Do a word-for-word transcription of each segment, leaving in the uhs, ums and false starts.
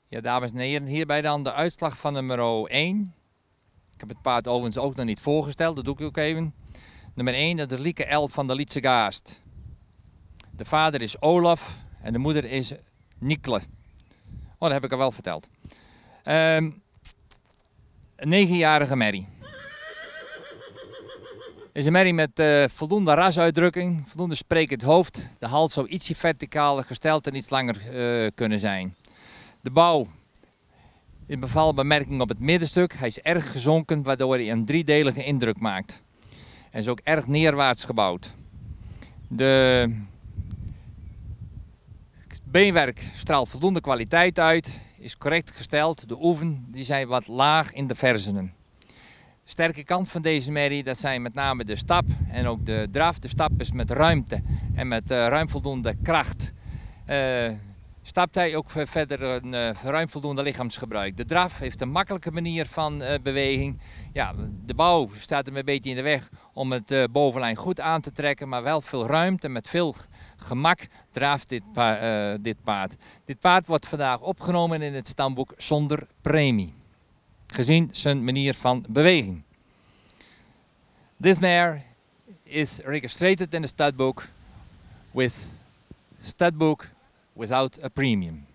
Ja, dames en heren, hierbij dan de uitslag van nummer één. Ik heb het paard overigens ook nog niet voorgesteld, dat doe ik ook even. Nummer één, dat is Lieke El van de Lietse Gaast. De vader is Olaf en de moeder is Nikle. Oh, dat heb ik al wel verteld. Um, een negenjarige merrie. Is een merrie met uh, voldoende rasuitdrukking, voldoende sprekend hoofd. De hals zou ietsje verticaler gesteld en iets langer uh, kunnen zijn. De bouw is beval bemerking op het middenstuk. Hij is erg gezonken, waardoor hij een driedelige indruk maakt. Hij is ook erg neerwaarts gebouwd. De beenwerk straalt voldoende kwaliteit uit, is correct gesteld. De oeven die zijn wat laag in de versenen. De sterke kant van deze merrie, dat zijn met name de stap en ook de draf. De stap is met ruimte en met uh, ruim voldoende kracht. Uh, stapt hij ook verder een uh, ruim voldoende lichaamsgebruik. De draf heeft een makkelijke manier van uh, beweging. Ja, de bouw staat hem een beetje in de weg om het uh, bovenlijn goed aan te trekken, maar wel veel ruimte met veel gemak draaft dit, pa uh, dit paard. Dit paard wordt vandaag opgenomen in het stamboek zonder premie, gezien zijn manier van beweging. This mare is registered in the stud book with stud book without a premium.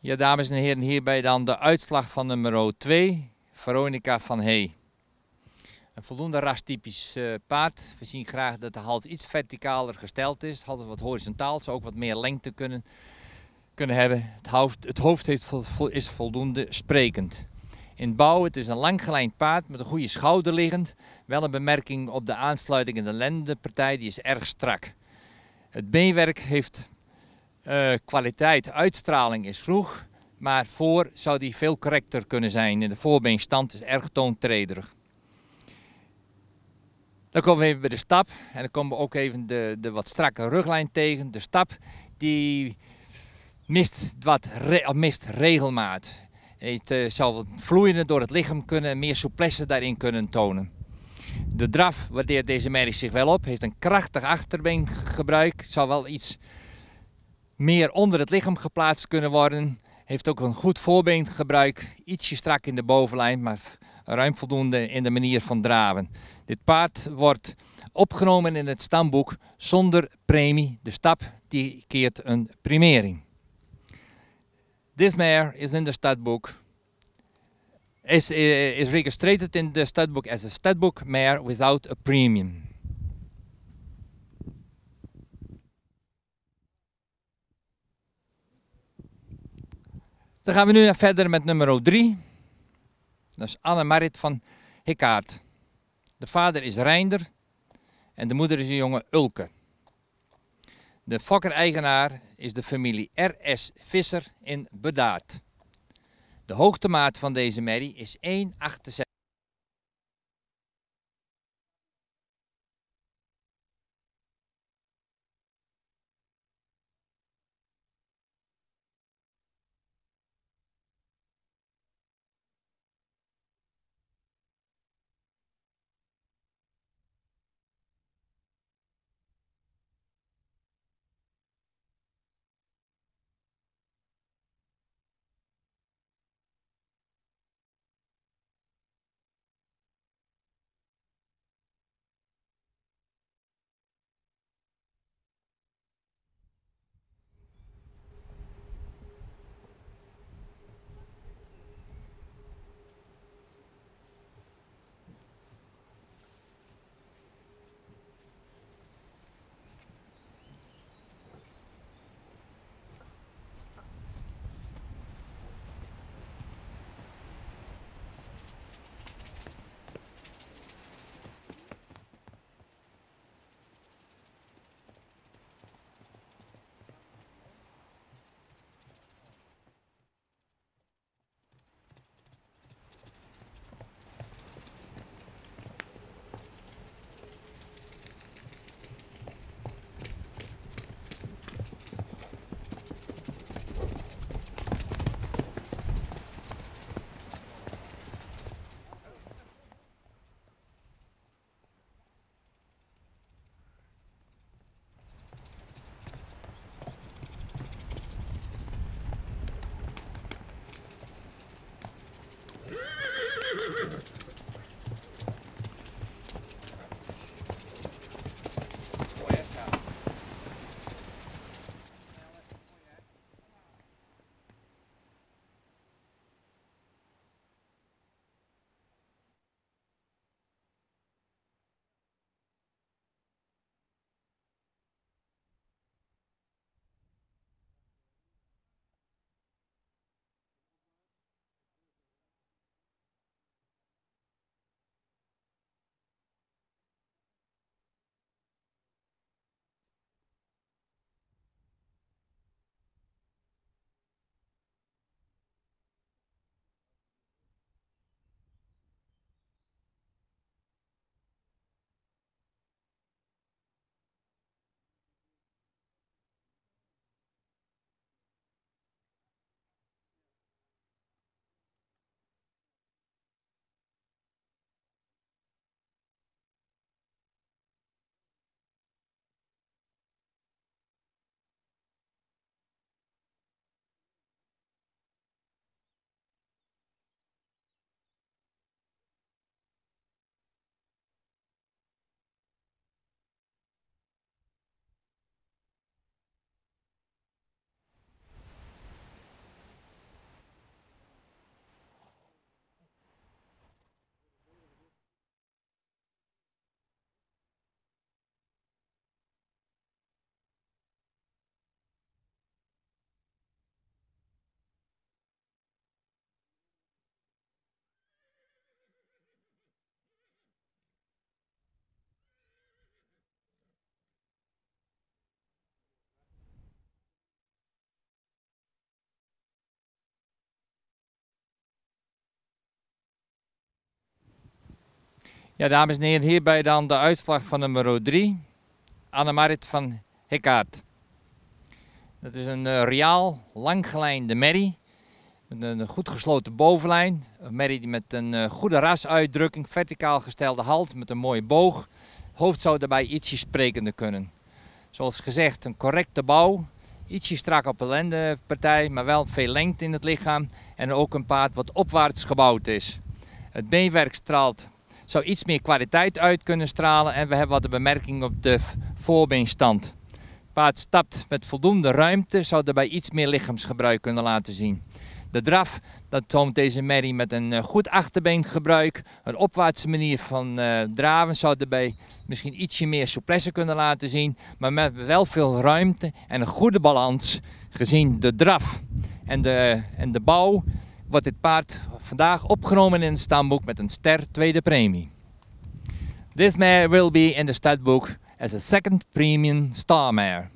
Ja, dames en heren, hierbij dan de uitslag van nummer twee, Veronica van Hey. Een voldoende rastypisch uh, paard. We zien graag dat de hals iets verticaler gesteld is. Het hals wat horizontaal, zou ook wat meer lengte kunnen, kunnen hebben. Het hoofd, het hoofd heeft vol, is voldoende sprekend. In bouw, het is een langgelijnd paard met een goede schouder liggend. Wel een bemerking op de aansluiting in de lendenpartij, die is erg strak. Het beenwerk heeft uh, kwaliteit, uitstraling is vroeg. Maar voor zou die veel correcter kunnen zijn. In de voorbeenstand is erg toontrederig. Dan komen we even bij de stap. En dan komen we ook even de, de wat strakke ruglijn tegen. De stap die mist, wat re, mist regelmaat. Het uh, zal wat vloeiender door het lichaam kunnen, meer souplesse daarin kunnen tonen. De draf waardeert deze merrie zich wel op. Heeft een krachtig achterbeengebruik. Zal wel iets meer onder het lichaam geplaatst kunnen worden. Heeft ook een goed voorbeengebruik. Ietsje strak in de bovenlijn, maar ruim voldoende in de manier van draven. Dit paard wordt opgenomen in het stamboek zonder premie. De stap die keert een primering. This mare is in the studbook. Is, is registered in the studbook as a studbook mare without a premium. Dan gaan we nu verder met nummer drie. Dat is Anne-Marit van Hickaert. De vader is Reinder en de moeder is een jonge Ulke. De fokker-eigenaar is de familie R S Visser in Bedaard. De hoogtemaat van deze merrie is één komma achtenzestig. Ja, dames en heren, hierbij dan de uitslag van nummer drie. Annemarit van Heckaert. Dat is een uh, reaal, langgelijnde merrie. Met een goed gesloten bovenlijn. Een merrie die met een uh, goede rasuitdrukking, verticaal gestelde hals met een mooie boog. Het hoofd zou daarbij ietsje sprekender kunnen. Zoals gezegd, een correcte bouw. Ietsje strak op de lendenpartij, maar wel veel lengte in het lichaam. En ook een paard wat opwaarts gebouwd is. Het beenwerk straalt, zou iets meer kwaliteit uit kunnen stralen. En we hebben wat de bemerking op de voorbeenstand. Het paard stapt met voldoende ruimte, zou daarbij iets meer lichaamsgebruik kunnen laten zien. De draf, dat toont deze merrie met een goed achterbeengebruik. Een opwaartse manier van uh, draven zou daarbij misschien ietsje meer souplesse kunnen laten zien. Maar met wel veel ruimte en een goede balans gezien de draf en de, en de bouw. Wordt dit paard vandaag opgenomen in het stamboek met een ster tweede premie. This mare will be in the stud as a second premium star mare.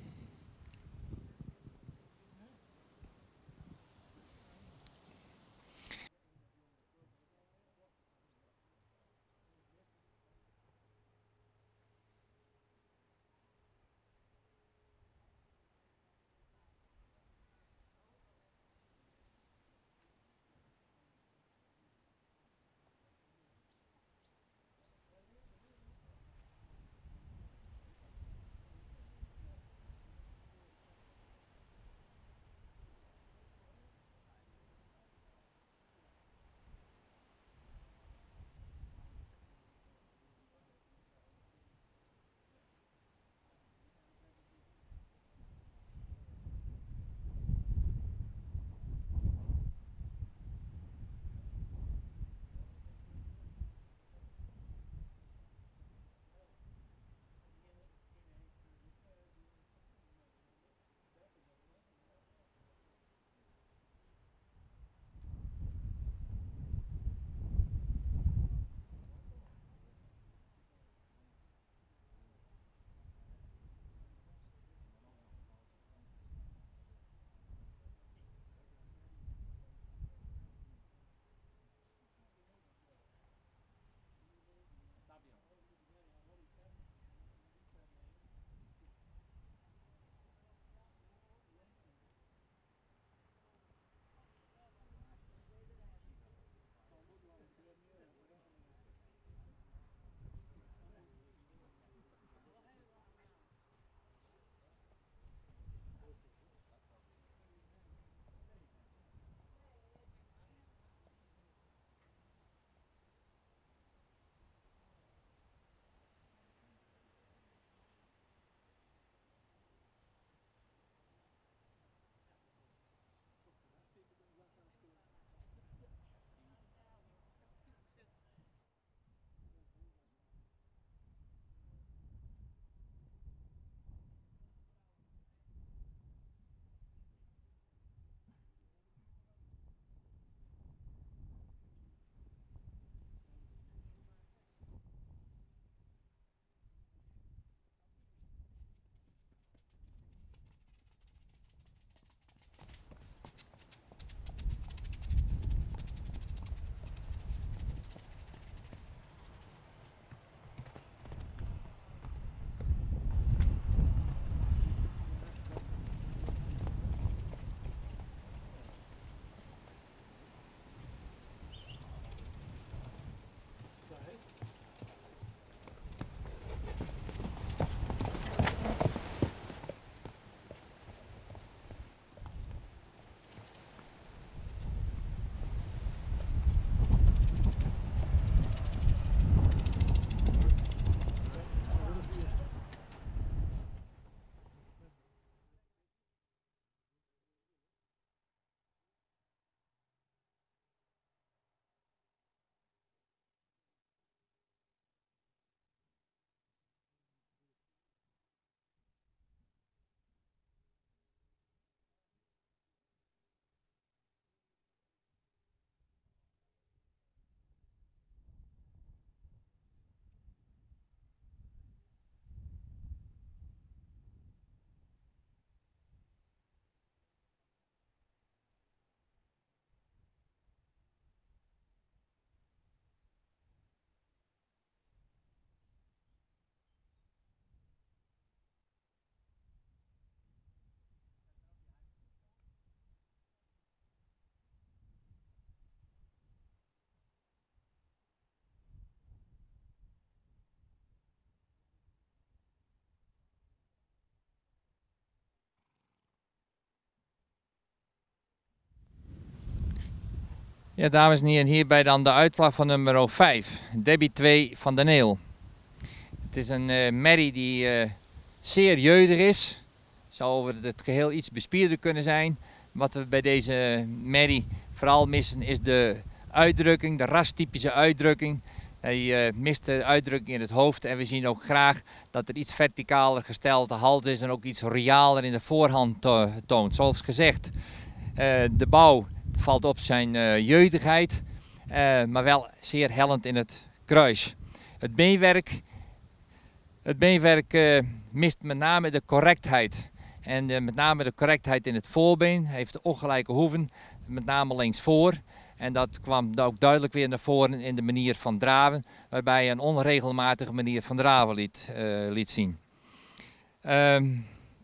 Ja, dames en heren, hierbij dan de uitslag van nummer vijf, Debbie twee van de Neel. Het is een uh, merrie die uh, zeer jeugdig is. Zou over het geheel iets bespierder kunnen zijn. Wat we bij deze merrie vooral missen is de uitdrukking, de rastypische uitdrukking. Hij uh, mist de uitdrukking in het hoofd en we zien ook graag dat er iets verticaler gestelde hals is en ook iets realer in de voorhand to toont. Zoals gezegd, uh, de bouw valt op zijn uh, jeugdigheid, uh, maar wel zeer hellend in het kruis. Het beenwerk, het beenwerk uh, mist met name de correctheid. En uh, met name de correctheid in het voorbeen. Hij heeft ongelijke hoeven, met name links voor. En dat kwam ook duidelijk weer naar voren in de manier van draven, waarbij hij een onregelmatige manier van draven liet, uh, liet zien. Um,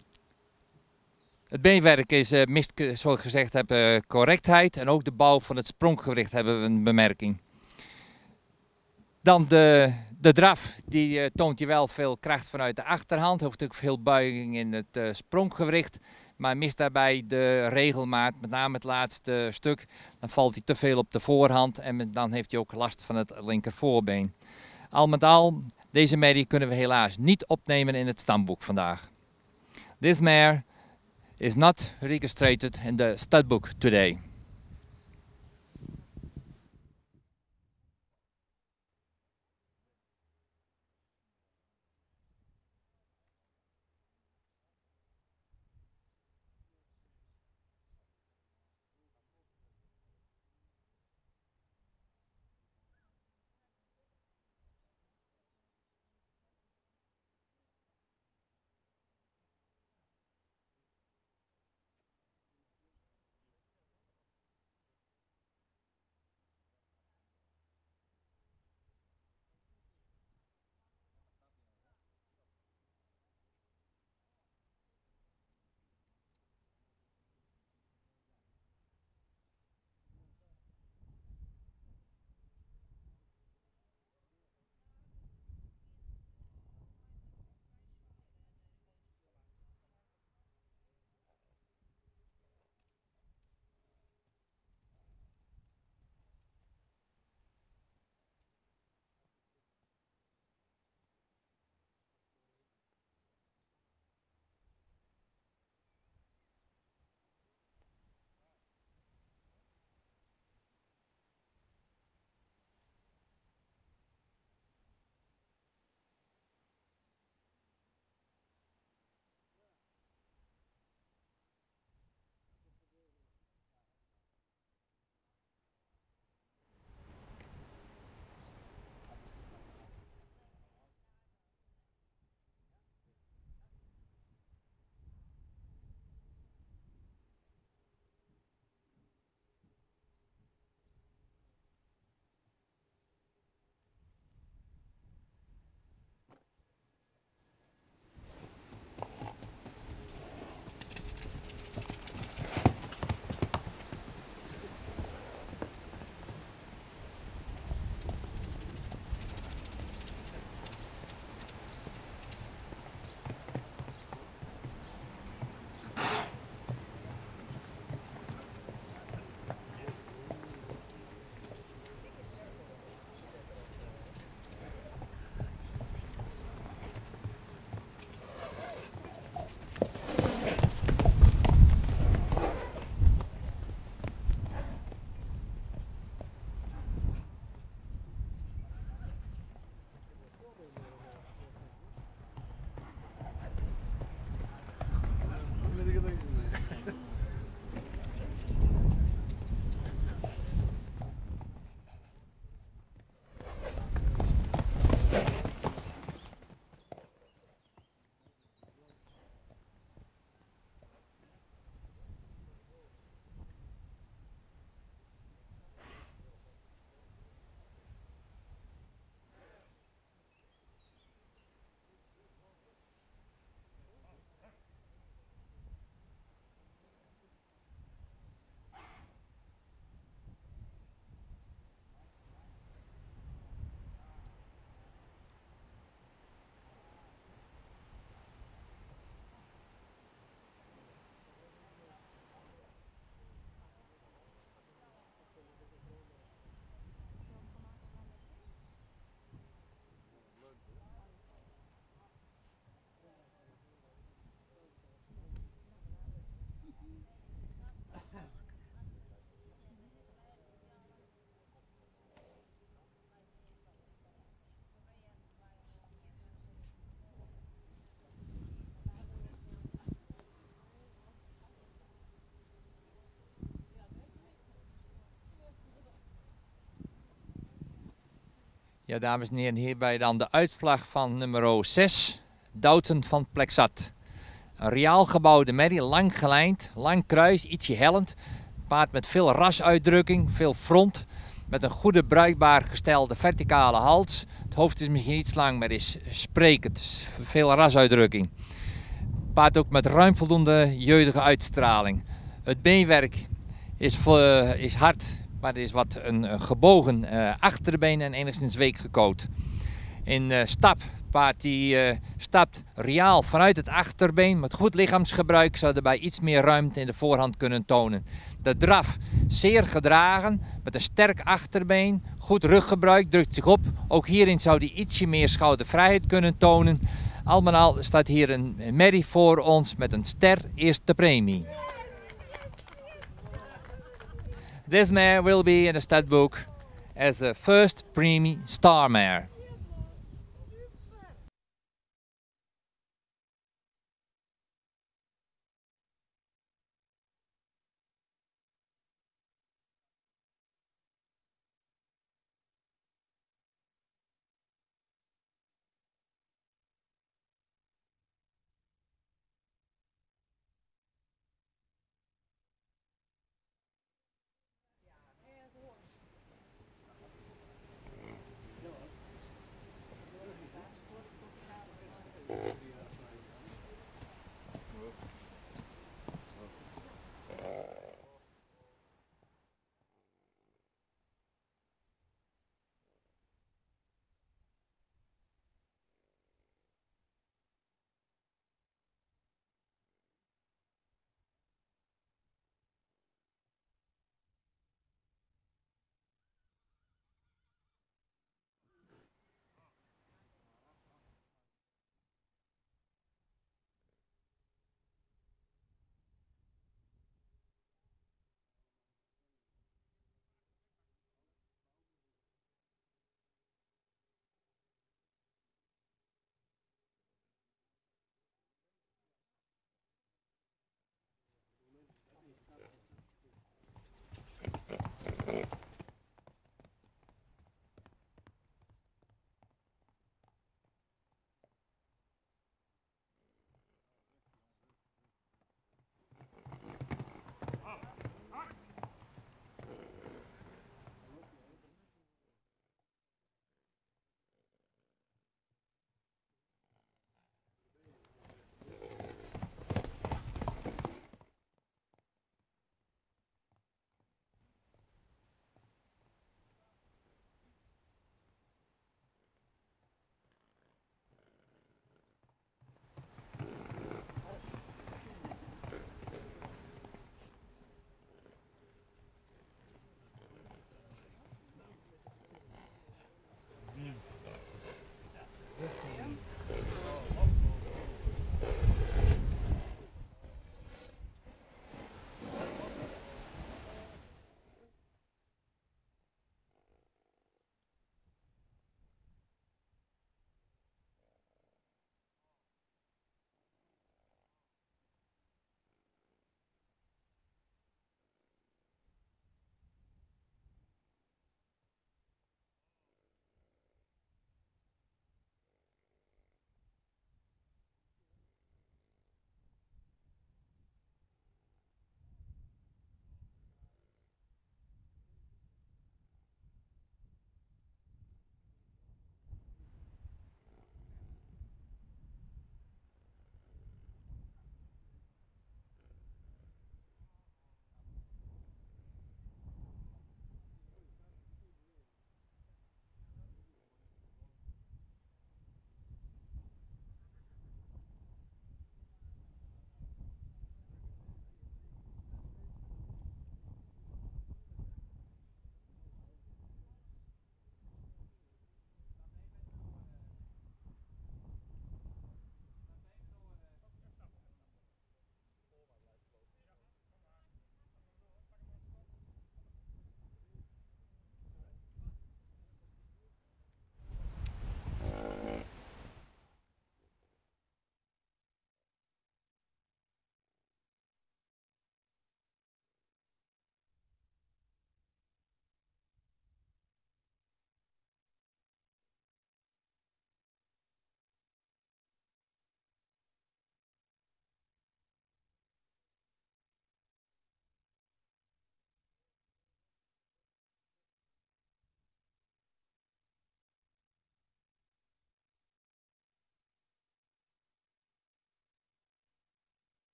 Het beenwerk is, uh, mist, zoals ik gezegd heb, uh, correctheid en ook de bouw van het spronggewicht hebben we een bemerking. Dan de, de draf, die uh, toont je wel veel kracht vanuit de achterhand, heeft ook veel buiging in het uh, spronggewicht, maar mist daarbij de regelmaat, met name het laatste stuk. Dan valt hij te veel op de voorhand en dan heeft hij ook last van het linker voorbeen. Al met al, deze merrie kunnen we helaas niet opnemen in het stamboek vandaag. This mare is not registered in the stud book today. Ja, dames en heren, hierbij dan de uitslag van nummer zes, Doughton van Plexat. Een reaal gebouwde merrie, lang gelijnd, lang kruis, ietsje hellend. Paard met veel rasuitdrukking, veel front. Met een goede bruikbaar gestelde verticale hals. Het hoofd is misschien iets lang, maar is sprekend, veel rasuitdrukking. Paard ook met ruim voldoende jeugdige uitstraling. Het beenwerk is, uh, is hard, maar er is wat een, een gebogen uh, achterbeen en enigszins week gekoot. In uh, stap, het paard die uh, stapt reaal vanuit het achterbeen met goed lichaamsgebruik, zou daarbij iets meer ruimte in de voorhand kunnen tonen. De draf zeer gedragen, met een sterk achterbeen, goed ruggebruik, drukt zich op. Ook hierin zou hij ietsje meer schoudervrijheid kunnen tonen. Al met al staat hier een merrie voor ons met een ster eerste premie. This mare will be in the stud book as a first premie star mare.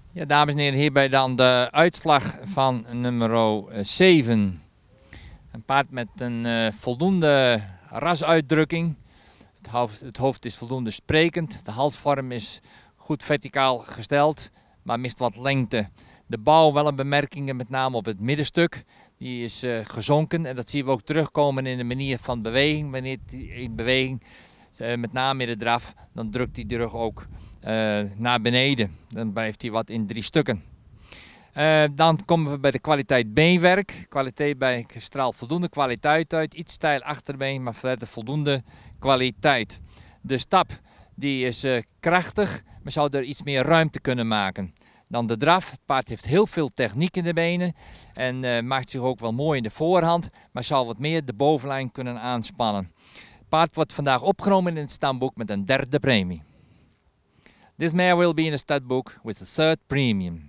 Ja, dames en heren, hierbij dan de uitslag van nummer zeven. Een paard met een uh, voldoende rasuitdrukking. Het hoofd, het hoofd is voldoende sprekend. De halsvorm is goed verticaal gesteld, maar mist wat lengte. De bouw wel een bemerkingen, met name op het middenstuk. Die is uh, gezonken en dat zien we ook terugkomen in de manier van beweging. Wanneer hij in beweging, uh, met name in de draf, dan drukt hij de rug ook uh, naar beneden. Dan blijft hij wat in drie stukken. Uh, dan komen we bij de kwaliteit beenwerk. Kwaliteit bij straalt voldoende kwaliteit uit. Iets stijl achterbeen, maar verder voldoende kwaliteit. De stap die is uh, krachtig, maar zou er iets meer ruimte kunnen maken dan de draf. Het paard heeft heel veel techniek in de benen en uh, maakt zich ook wel mooi in de voorhand, maar zal wat meer de bovenlijn kunnen aanspannen. Het paard wordt vandaag opgenomen in het stamboek met een derde premie. This mare will be in the stud book with the third premium.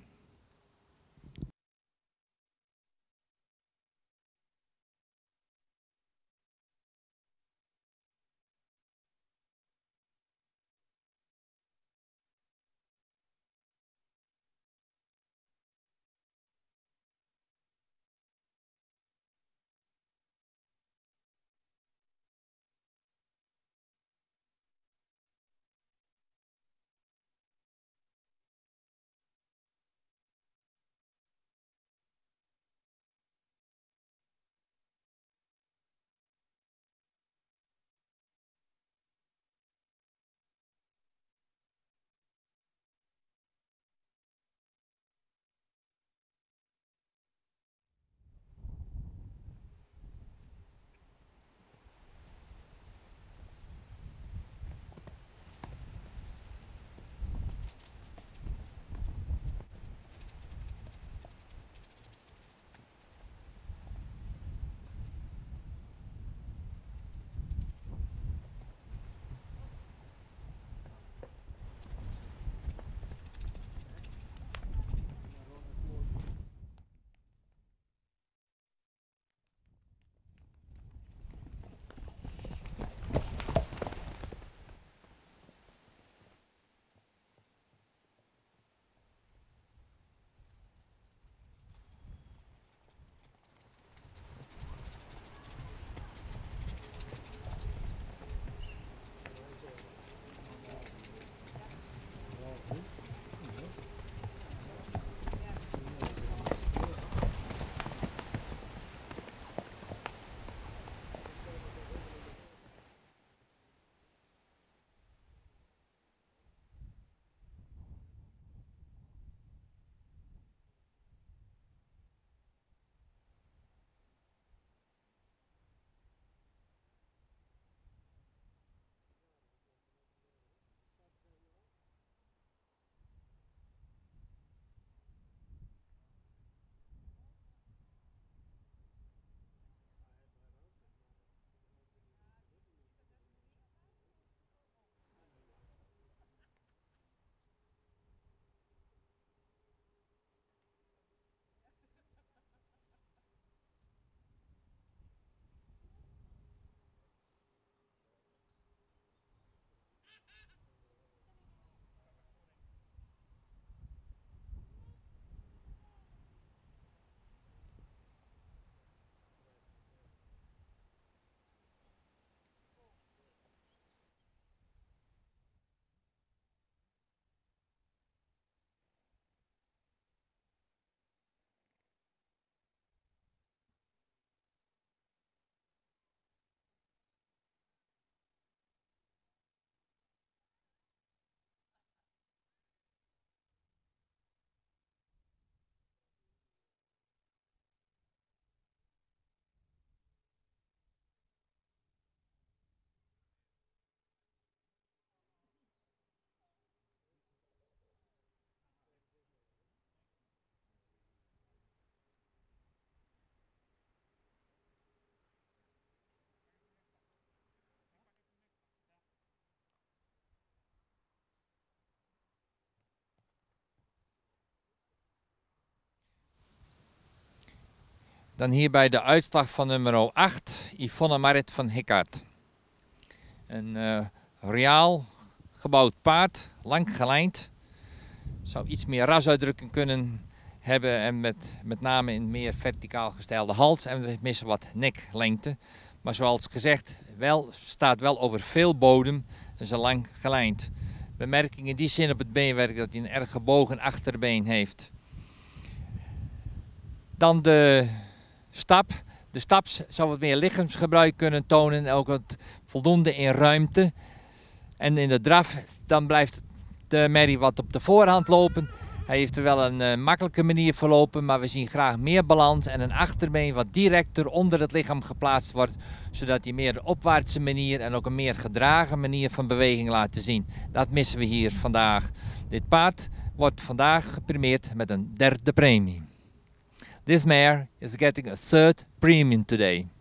Dan hierbij de uitslag van nummer acht, Yvonne Marit van Hickard. Een uh, royaal gebouwd paard, lang gelijnd. Zou iets meer rasuitdrukking kunnen hebben en met, met name in meer verticaal gestelde hals en we missen wat neklengte. Maar zoals gezegd, wel, staat wel over veel bodem, dus een lang gelijnd. Bemerking in die zin op het beenwerk dat hij een erg gebogen achterbeen heeft. Dan de stap. De stap zou wat meer lichaamsgebruik kunnen tonen en ook wat voldoende in ruimte. En in de draf, dan blijft de merrie wat op de voorhand lopen. Hij heeft er wel een uh, makkelijke manier voor lopen, maar we zien graag meer balans en een achterbeen wat directer onder het lichaam geplaatst wordt, zodat hij meer de opwaartse manier en ook een meer gedragen manier van beweging laat zien. Dat missen we hier vandaag. Dit paard wordt vandaag geprimeerd met een derde premie. This mare is getting a third premium today.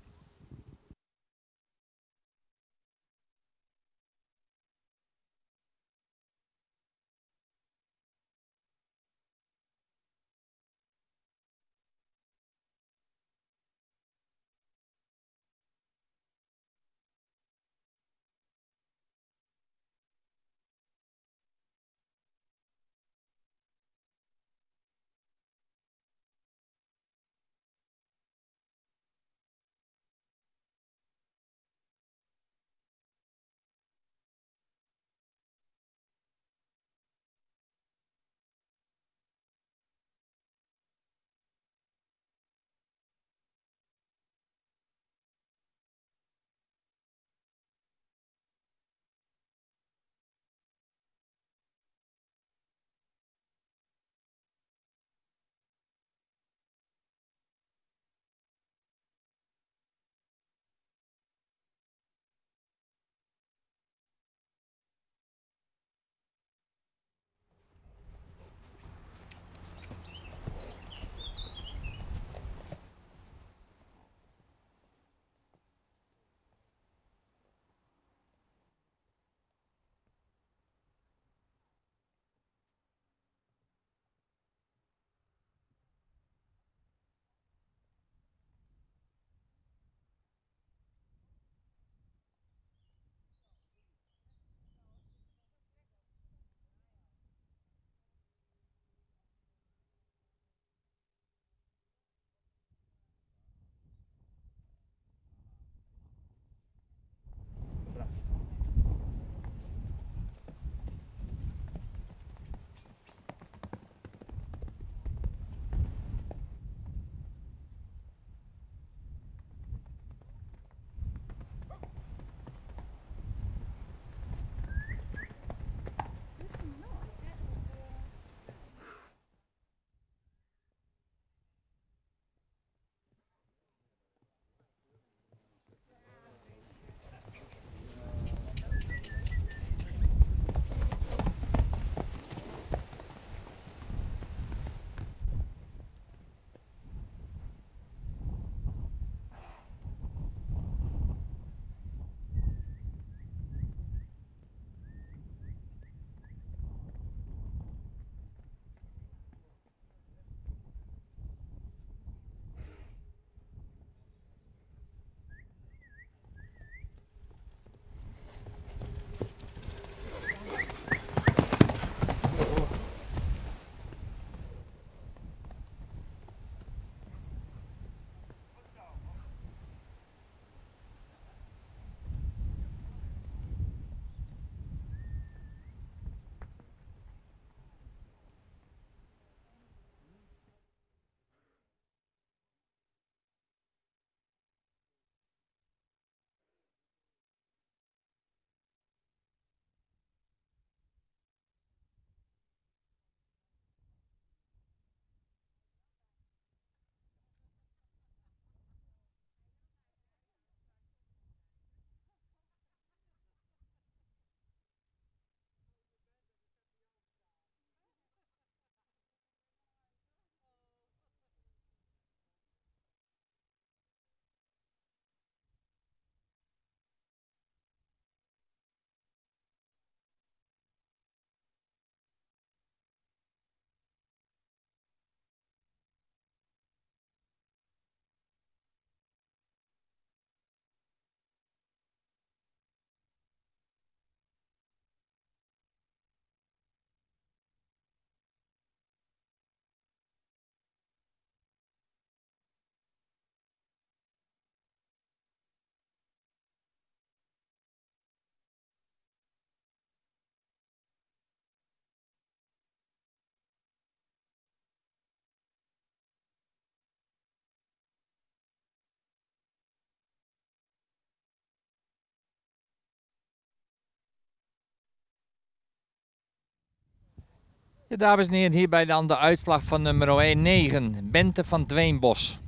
Ja, dames en heren, hierbij dan de uitslag van nummer negen, Bente van Dweenbos.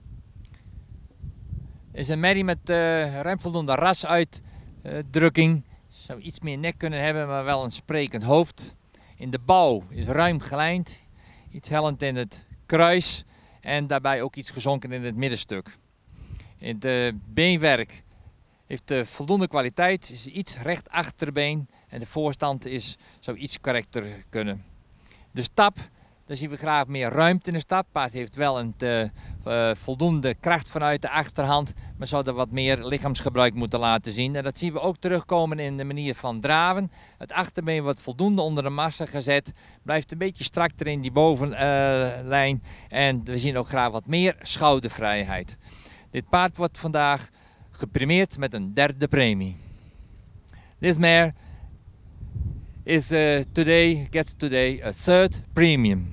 Is een merrie met uh, ruim voldoende rasuitdrukking. Zou iets meer nek kunnen hebben, maar wel een sprekend hoofd. In de bouw is ruim gelijnd, iets hellend in het kruis en daarbij ook iets gezonken in het middenstuk. In het uh, beenwerk heeft uh, voldoende kwaliteit, is iets recht achterbeen en de voorstand is, zou iets correcter kunnen. De stap, daar zien we graag meer ruimte in de stap. Het paard heeft wel een te, uh, voldoende kracht vanuit de achterhand, maar zou er wat meer lichaamsgebruik moeten laten zien. En dat zien we ook terugkomen in de manier van draven. Het achterbeen wordt voldoende onder de massa gezet, blijft een beetje strakter in die bovenlijn uh, en we zien ook graag wat meer schoudervrijheid. Dit paard wordt vandaag geprimeerd met een derde premie. This mare is uh, today, gets today a third premium.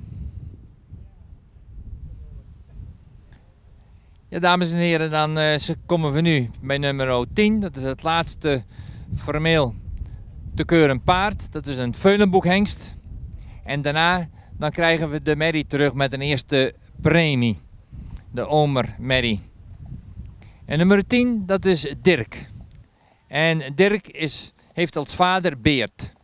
Ja, dames en heren, dan uh, komen we nu bij nummer tien. Dat is het laatste formeel te keuren paard. Dat is een Veulenboekhengst. En daarna dan krijgen we de merrie terug met een eerste premie. De Omer merrie. En nummer tien, dat is Dirk. En Dirk is, heeft als vader Beert.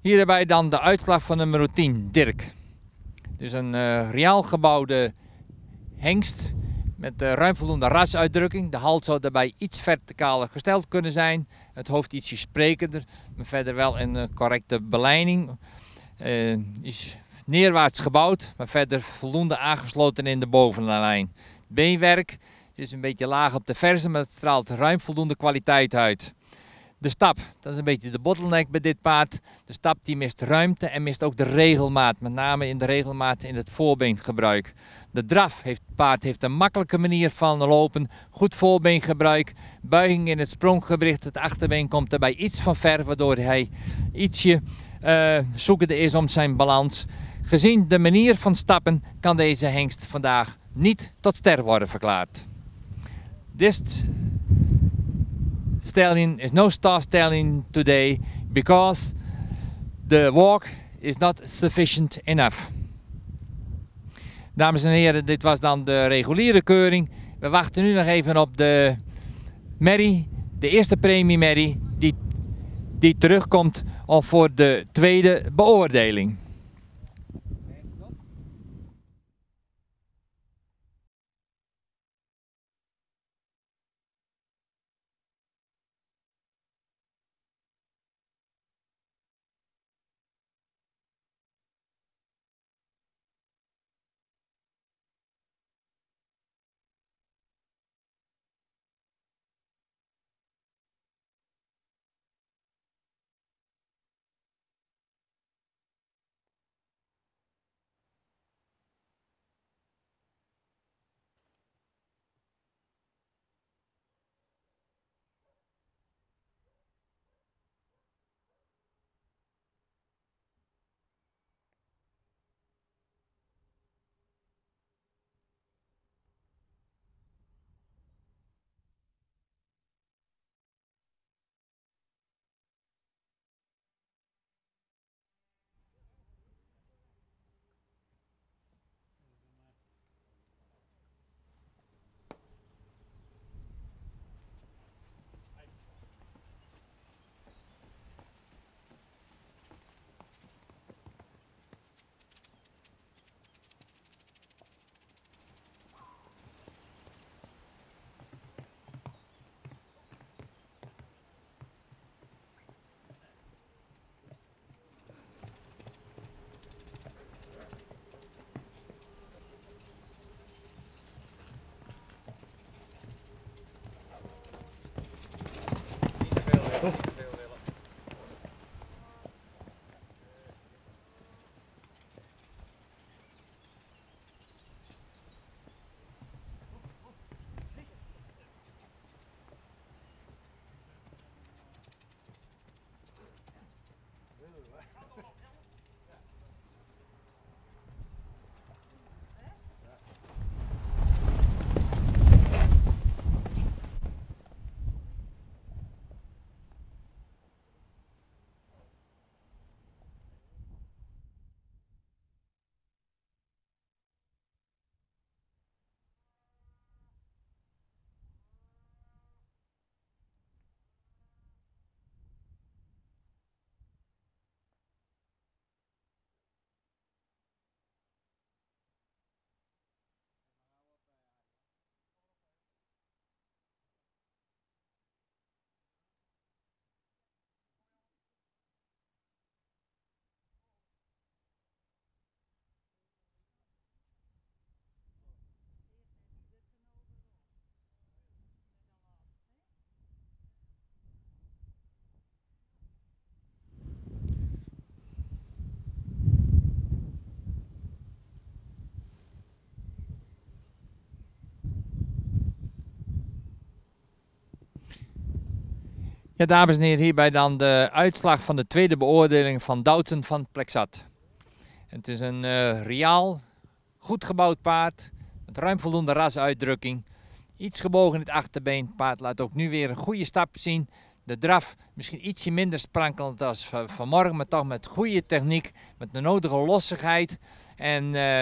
Hierbij dan de uitslag van nummer tien, Dirk. Dus een uh, reaal gebouwde hengst met uh, ruim voldoende rasuitdrukking. De hals zou daarbij iets verticaler gesteld kunnen zijn. Het hoofd ietsje sprekender, maar verder wel een uh, correcte belijning. Uh, is neerwaarts gebouwd, maar verder voldoende aangesloten in de bovenlijn. Beenwerk is een beetje laag op de verzen, maar het straalt ruim voldoende kwaliteit uit. De stap, dat is een beetje de bottleneck bij dit paard. De stap die mist ruimte en mist ook de regelmaat, met name in de regelmaat in het voorbeengebruik. De draf, heeft, het paard heeft een makkelijke manier van lopen, goed voorbeengebruik, buiging in het spronggewricht, het achterbeen komt erbij iets van ver, waardoor hij ietsje uh, zoekende is om zijn balans. Gezien de manier van stappen kan deze hengst vandaag niet tot ster worden verklaard. This stallion is no star stallion today because the walk is not sufficient enough. Dames en heren, dit was dan de reguliere keuring. We wachten nu nog even op de merrie, de eerste premie merrie, die, die terugkomt voor de tweede beoordeling. Ja, dames en heren, hierbij dan de uitslag van de tweede beoordeling van Doutzen van Plexat. Het is een uh, reaal, goed gebouwd paard, met ruim voldoende rasuitdrukking. Iets gebogen in het achterbeen, het paard laat ook nu weer een goede stap zien. De draf misschien ietsje minder sprankelend als vanmorgen, maar toch met goede techniek, met de nodige lossigheid. En uh,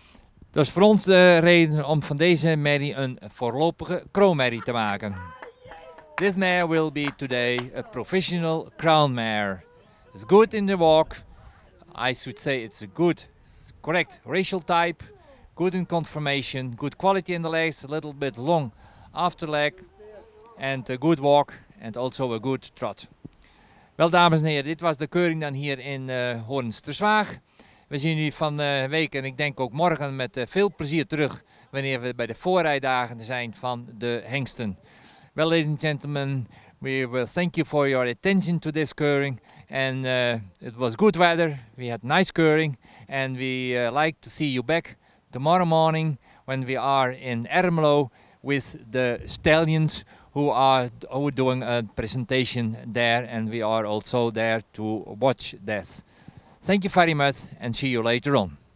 dat is voor ons de reden om van deze merrie een voorlopige kroonmerrie te maken. This mare will be today a professional crown mare. It's good in the walk. I should say it's a good, correct racial type, good in conformation, good quality in the legs, a little bit long after leg, and a good walk, and also a good trot. Wel, dames en heren, dit was de keuring dan hier in uh, Hoorns-Terswaag. We zien u van de uh, week en ik denk ook morgen met uh, veel plezier terug wanneer we bij de voorrijdagen zijn van de hengsten. Well, ladies and gentlemen, we will thank you for your attention to this keuring, and uh, it was good weather. We had nice keuring, and we uh, like to see you back tomorrow morning when we are in Ermelo with the stallions who are, who are doing a presentation there, and we are also there to watch that. Thank you very much, and see you later on.